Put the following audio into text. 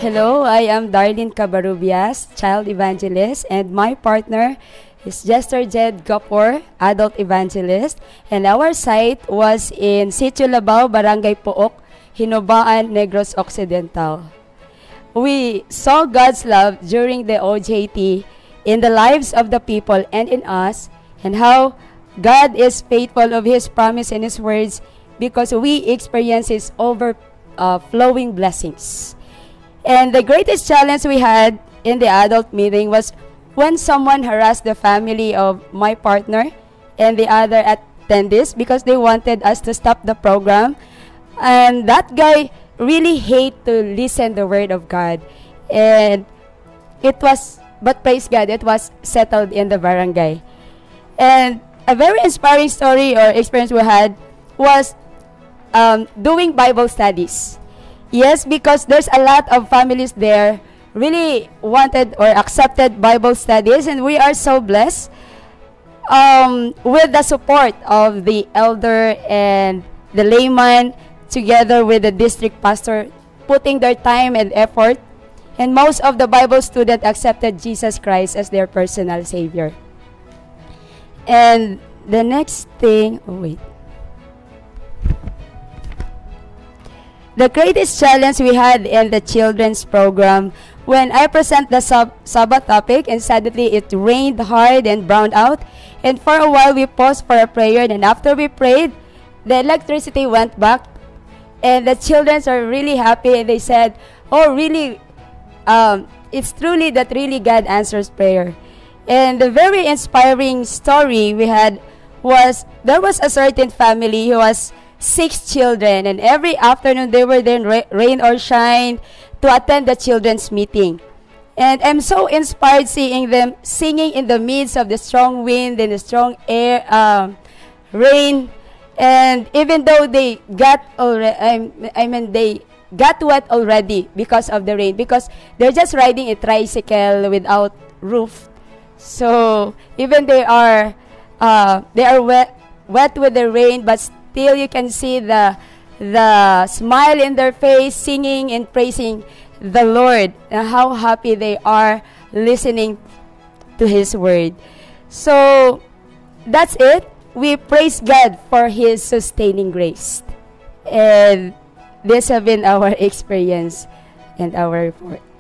Hello, I am Darlene Cabarubias, child evangelist, and my partner is Jester Jed Gapor, adult evangelist, and our site was in Sitio Labao, Barangay Pook, Hinobaan, Negros Occidental. We saw God's love during the OJT in the lives of the people and in us, and how God is faithful of His promise and His words because we experience His overflowing blessings. And the greatest challenge we had in the adult meeting was when someone harassed the family of my partner and the other attendees because they wanted us to stop the program. And that guy really hate to listen the word of God. And but praise God, it was settled in the barangay. And a very inspiring story or experience we had was doing Bible studies. Yes, because there's a lot of families there really wanted or accepted Bible studies, and we are so blessed with the support of the elder and the layman together with the district pastor putting their time and effort, and most of the Bible students accepted Jesus Christ as their personal Savior. And the next thing, the greatest challenge we had in the children's program when I present the Sabbath topic and suddenly it rained hard and browned out, and for a while we paused for a prayer, and after we prayed, the electricity went back, and the children are really happy, and they said, "Oh, really? It's truly that really God answers prayer." And the very inspiring story we had was there was a certain family who was 6 children, and every afternoon they were there, rain or shine, to attend the children's meeting. And I'm so inspired seeing them singing in the midst of the strong wind and the strong air, rain. And even though they got they got wet already because of the rain, because they're just riding a tricycle without roof. So even they are wet with the rain, but still you can see the smile in their face, singing and praising the Lord, and how happy they are listening to His word. So that's it. We praise God for His sustaining grace. And this has been our experience and our report.